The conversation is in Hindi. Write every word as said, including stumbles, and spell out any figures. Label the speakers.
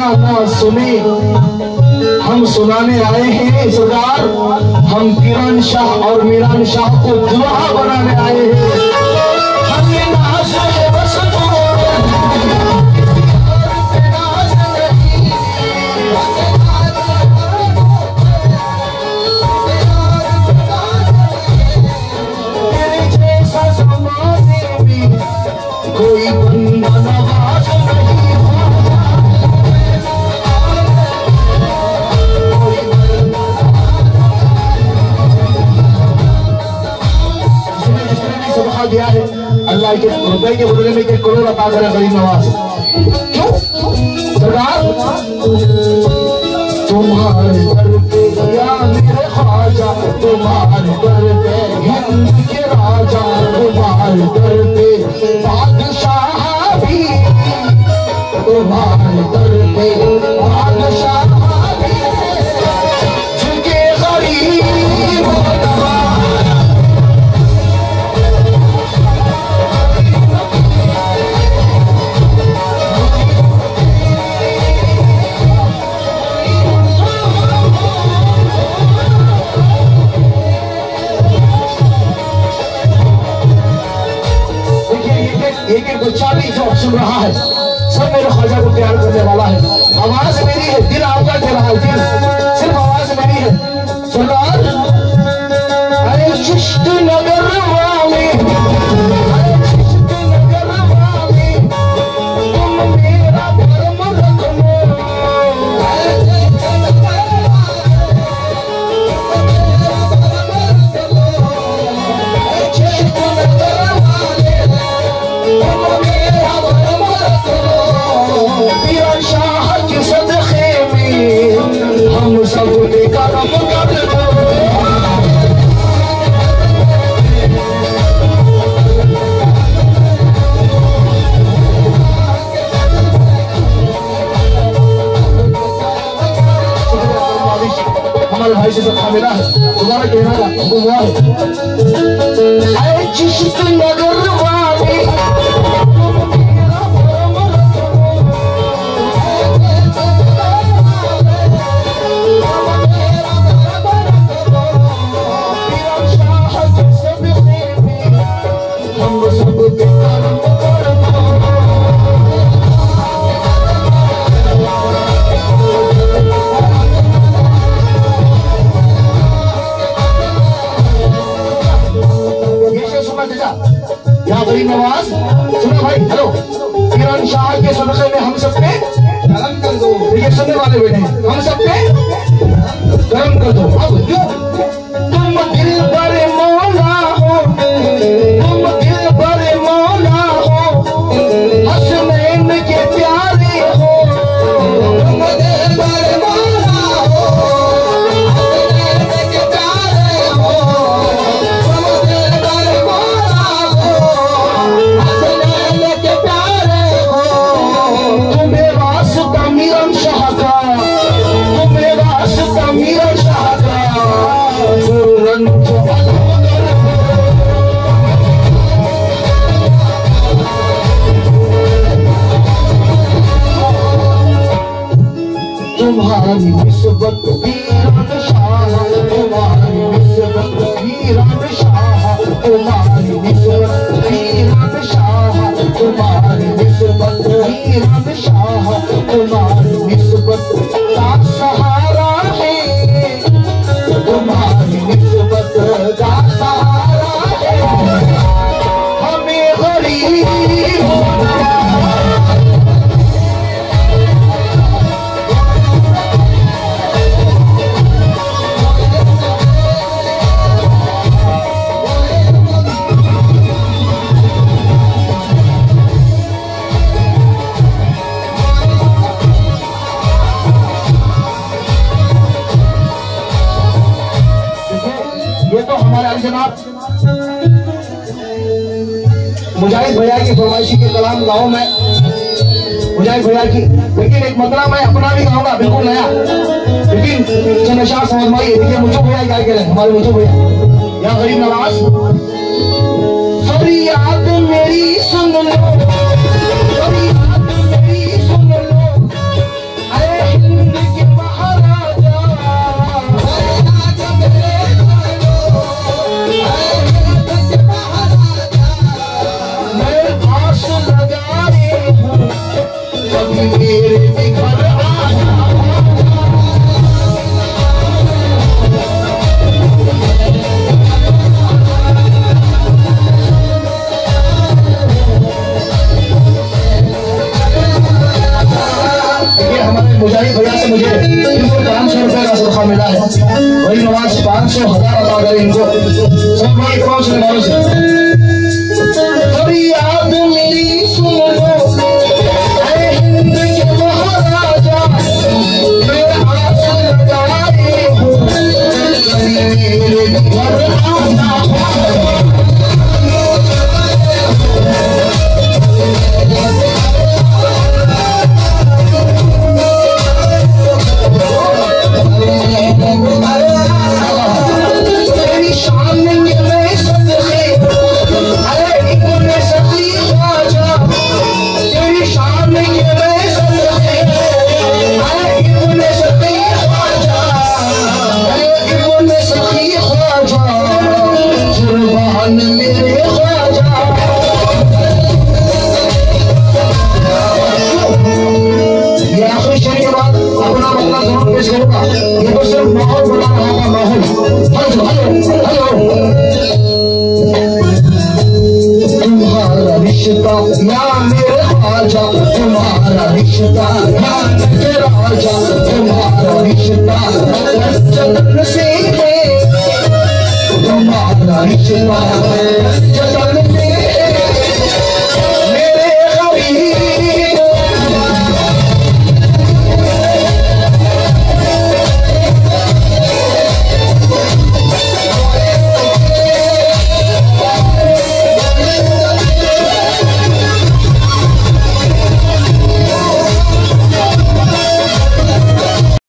Speaker 1: सुना ना सुने, हम सुनाने आए हैं सरकार। हम किरण शाह और मीरान शाह को दुल्हा बनाने आए हैं। हमने नाज बस कोई बंदा नवाज नहीं होता। जिसने जिसने भी सबका दिया है अल्लाह के रुपए के बदले में एक करोड़ अता करे गरीब नवाज। क्यों सरकार तुम्हारे दर पे गया मेरे ख्वाजा, तुम्हारे दर पे हिंद के राजा, तुम्हारे दर पे बादशाह भी, तुम्हारे दर पे बादशाह भी झुके गरीब एक एक बच्चा भी जो सुन रहा है सब मेरे ख्वाजा को प्यार करने वाला है। आवाज मेरी है, दिल आपका कह रहा है, दिल सिर्फ आवाज मेरी है सरकार। अरे चिश्त नगर वाले, अरे चिश्त नगर वाले, तुम मेरा धर्म रख लो। अरे चिश्त नगर वाले, चिश्त नगर मीरान शाह के सदक़े में हम सब ने करम कर दो। हमारे भाई से सबका मिला है, दोबारा कहना का हुआ है। चिश्त नगर वाले नवाज सुनो भाई, हेलो। किरण शाह के सदक़े में हम सब पे करम कर दो। ये सुनने वाले बैठे हैं, हम सब पे करम कर दो। अब तुम दिल बड़े मौला हो, तुम दिल बड़े मौला हो, हसनैन के प्यारे हो, तुम दिल बड़े मौला हो, हसनैन के प्यारे हो, तुम दिल बड़े मौला हो, हसनैन के प्यारे हो। तुम्हें वास्ता मीरान शाह का, तुम्हें वास्ता मीरान शाह का, तुम्हारी निस्बत मीरान शाह, तुम्हारी निस्बत मीरान शाह, तुम्हारी निस्बत मीरान शाह, तुम्हारी निस्बत मीरान शाह, तुम्हारी निस्बत का सहारा है, तुम्हारी निस्बत का सहारा है। हमें गरीब होना जनाब मुजाहिद भैया की फरमाइशी के कलाम गाँव में मुजाहिद भैया की, लेकिन एक मतला मैं अपना भी गाऊंगा बिल्कुल नया, लेकिन चंद्रशाह समझ में देखिए मुझे भैया क्या कह रहे हैं हमारे मुझे भैया। या गरीब नवाज फरियाद मेरी सुन लो, फरियाद मेरी सुन लो, मुजाहिद भैया से मुझे इनको पाँच सौ रुपए का सदका मिला है। वही नवाज पाँच सौ हजार अदा करे इनको सब भाई पाँच सौ नवाज से। फरियाद मेरी सुन लो ऐ हिंद के महाराजा, मैं आस लगाए हूँ मेरे घर आना। ये तो सिर्फ माहौल बना रहा था, माहौल। हेलो हेलो तुम्हारा रिश्ता या मेरे ख्वाजा, तुम्हारा रिश्ता या